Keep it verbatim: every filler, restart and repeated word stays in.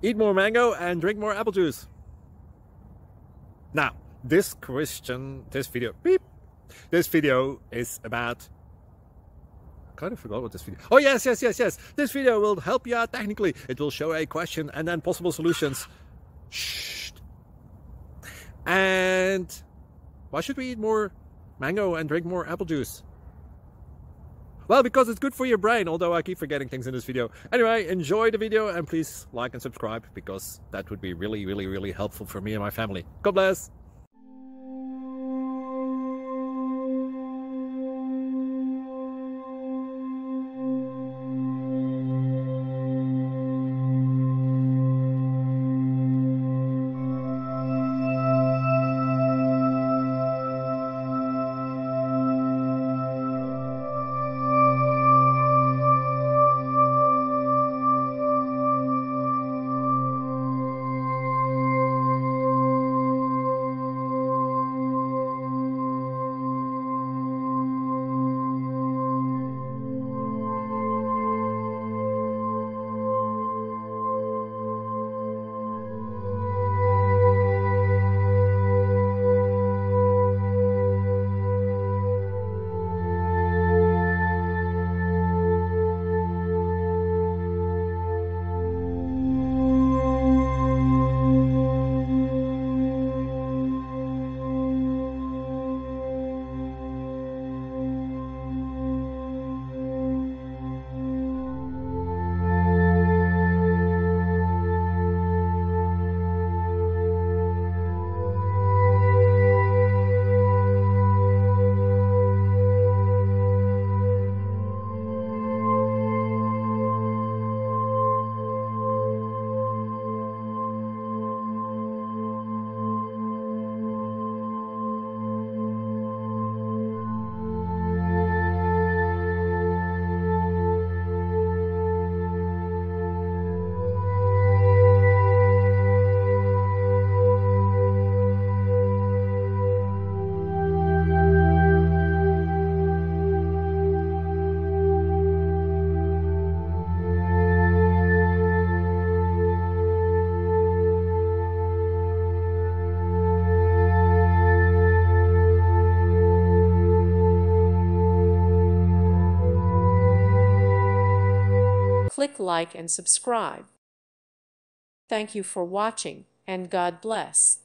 Eat more mango and drink more apple juice. Now, this question, this video, beep, this video is about, I kind of forgot what this video, oh yes, yes, yes, yes, this video will help you out technically. It will show a question and then possible solutions. Shh. And why should we eat more mango and drink more apple juice? Well, because it's good for your brain, although I keep forgetting things in this video. Anyway, enjoy the video and please like and subscribe, because that would be really, really, really helpful for me and my family. God bless! Click like and subscribe. Thank you for watching, and God bless.